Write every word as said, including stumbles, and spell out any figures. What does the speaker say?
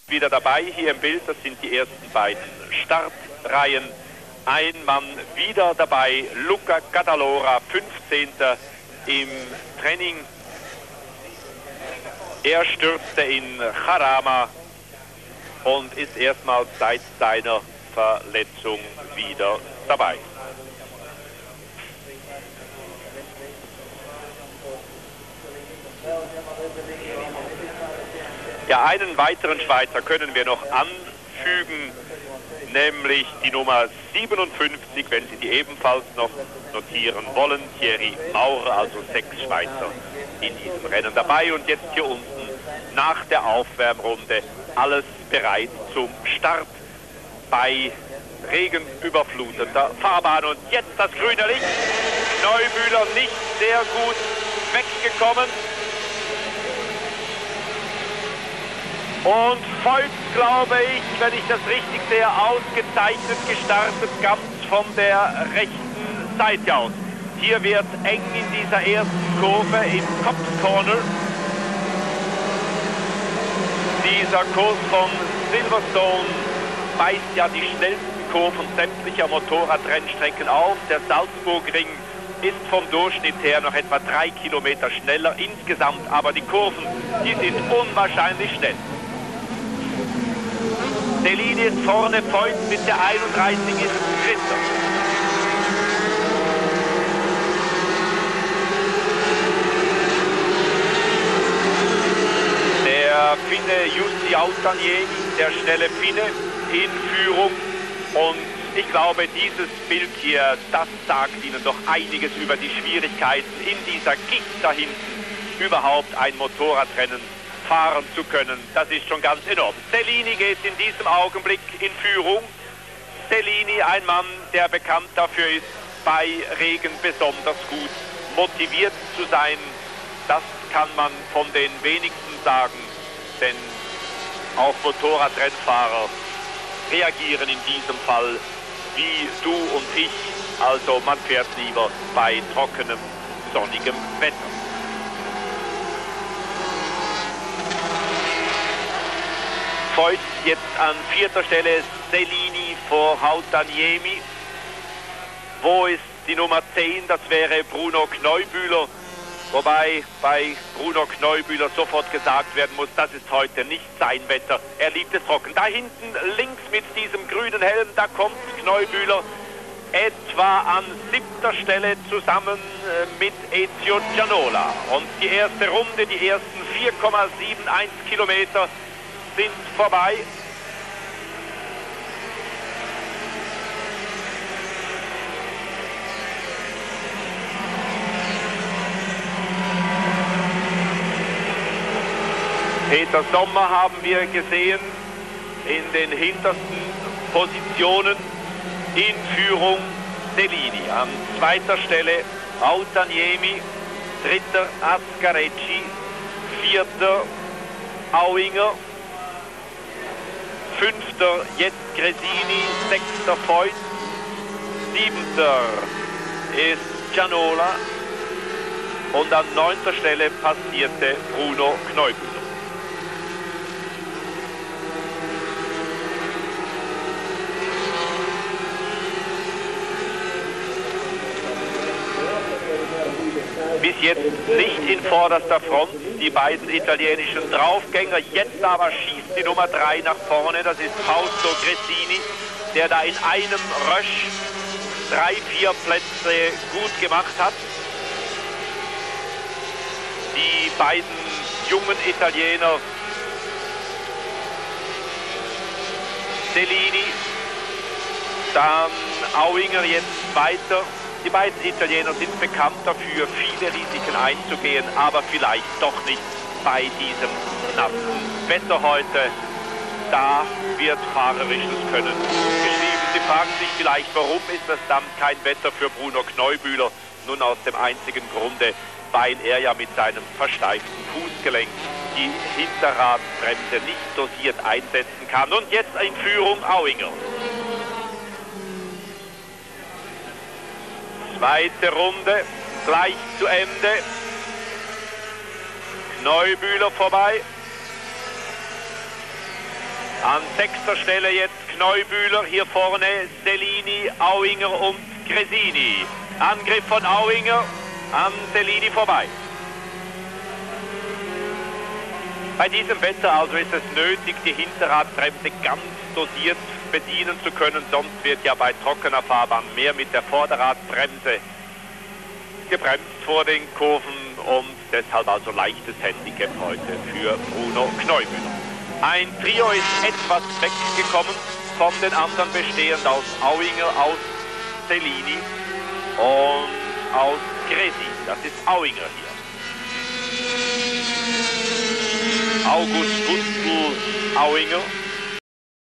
wieder dabei hier im Bild. Das sind die ersten beiden Startreihen. Ein Mann wieder dabei, Luca Cadalora, fünfzehnter im Training. Er stürzte in Jarama und ist erstmals seit seiner Verletzung wieder dabei. Ja, einen weiteren Schweizer können wir noch anfügen, nämlich die Nummer siebenundfünfzig, wenn Sie die ebenfalls noch notieren wollen. Thierry Maurer, also sechs Schweizer in diesem Rennen dabei. Und jetzt hier unten nach der Aufwärmrunde alles bereit zum Start bei regenüberfluteter Fahrbahn. Und jetzt das grüne Licht. Neubühler nicht sehr gut weggekommen. Und Voigt, glaube ich, wenn ich das richtig sehe, ausgezeichnet gestartet, ganz von der rechten Seite aus. Hier wird eng in dieser ersten Kurve im Cops Corner. Dieser Kurs von Silverstone weist ja die schnellsten Kurven sämtlicher Motorradrennstrecken auf. Der Salzburgring ist vom Durchschnitt her noch etwa drei Kilometer schneller insgesamt, aber die Kurven, die sind unwahrscheinlich schnell. Sellini ist vorne, Voigt mit der einunddreißig ist Dritter. Der Finne Jussi Autaniemi, der schnelle Finne in Führung. Und ich glaube, dieses Bild hier, das sagt Ihnen doch einiges über die Schwierigkeiten in dieser Gicht da hinten, überhaupt ein Motorradrennen fahren zu können. Das ist schon ganz enorm. Sellini geht in diesem Augenblick in Führung. Sellini, ein Mann, der bekannt dafür ist, bei Regen besonders gut motiviert zu sein. Das kann man von den wenigsten sagen, denn auch Motorradrennfahrer reagieren in diesem Fall wie du und ich. Also man fährt lieber bei trockenem, sonnigem Wetter. Voigt jetzt an vierter Stelle, Sellini vor Hautaniemi. Wo ist die Nummer zehn? Das wäre Bruno Kneubühler. Wobei bei Bruno Kneubühler sofort gesagt werden muss, das ist heute nicht sein Wetter. Er liebt es trocken. Da hinten links mit diesem grünen Helm, da kommt Kneubühler etwa an siebter Stelle zusammen mit Ezio Gianola. Und die erste Runde, die ersten vier Komma einundsiebzig Kilometer sind vorbei. Peter Sommer haben wir gesehen in den hintersten Positionen in Führung. Sellini an zweiter Stelle, Autaniemi, dritter Ascarecci, vierter Auinger, fünfter jetzt Gresini, sechster Voigt, siebenter ist Gianola und an neunter Stelle passierte Bruno Kneubühler. Bis jetzt nicht in vorderster Front die beiden italienischen Draufgänger. Jetzt aber schießt die Nummer drei nach vorne. Das ist Fausto Gresini, der da in einem Rösch drei, vier Plätze gut gemacht hat. Die beiden jungen Italiener, Sellini, dann Auinger jetzt weiter. Die beiden Italiener sind bekannt dafür, viele Risiken einzugehen, aber vielleicht doch nicht bei diesem nassen Wetter heute. Da wird fahrerisches Können geschrieben. Sie fragen sich vielleicht, warum ist das dann kein Wetter für Bruno Kneubühler? Nun aus dem einzigen Grunde, weil er ja mit seinem versteiften Fußgelenk die Hinterradbremse nicht dosiert einsetzen kann. Und jetzt in Führung Auinger. Zweite Runde, gleich zu Ende. Kneubühler vorbei. An sechster Stelle jetzt Kneubühler, hier vorne Sellini, Auinger und Gresini. Angriff von Auinger an Sellini vorbei. Bei diesem Wetter also ist es nötig, die Hinterradbremse ganz dosiert bedienen zu können, sonst wird ja bei trockener Fahrbahn mehr mit der Vorderradbremse gebremst vor den Kurven und deshalb also leichtes Handicap heute für Bruno Kneubühler. Ein Trio ist etwas weggekommen von den anderen, bestehend aus Auinger, aus Sellini und aus Gresini. Das ist Auinger hier. August Gustl Auinger.